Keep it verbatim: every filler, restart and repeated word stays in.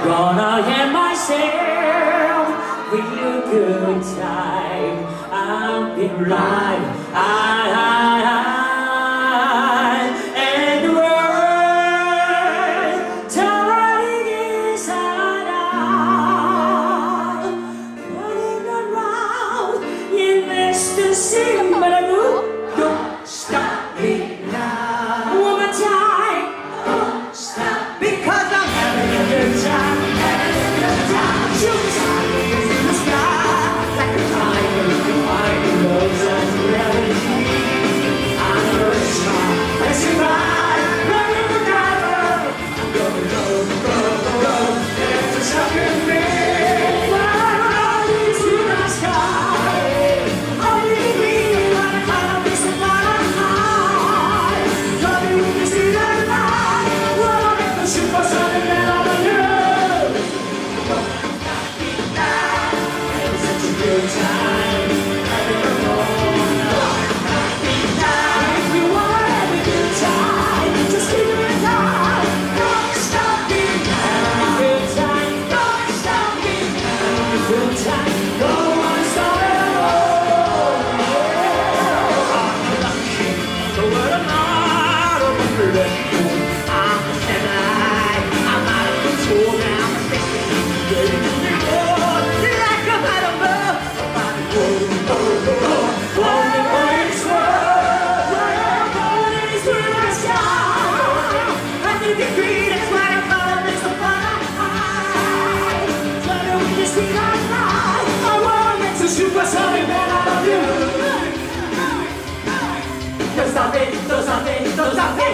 Gonna get myself real good time. I'll be right. I, I, I, and the world turning inside out, running around in ecstasy. But I know, don't stop me now. One more time, don't stop, because I'm having a good time, having a good time. Shoot time in the sky, like a tiger, flying lows and gravity. I'm a rich man, passing by, running the diver. I'm gonna go, go, go, and to sucker me. Flying into the sky, only me when I climb up this ladder high. Coming with me, see that light. Well, I'll make the shoot for something that I don't know. Such a good time, having a ball. If you wanna have a good time, just keep it high. Don't stop me, having a good time. Don't stop me, having a good time. Don't wanna stop it at all. I'm lucky, but what am I? I'm a pretty fool. I'm a Gemini. I'm out of control now. I'm thinking, baby, like a bottom bird. Oh, oh, oh, oh, oh, it's world. Oh, it's through the sky. I think it's green, that's why I call it Mister Fly. Try to win this thing I fly. I wanna make some supersonic man out of you. Don't stop it, don't stop it, don't stop it.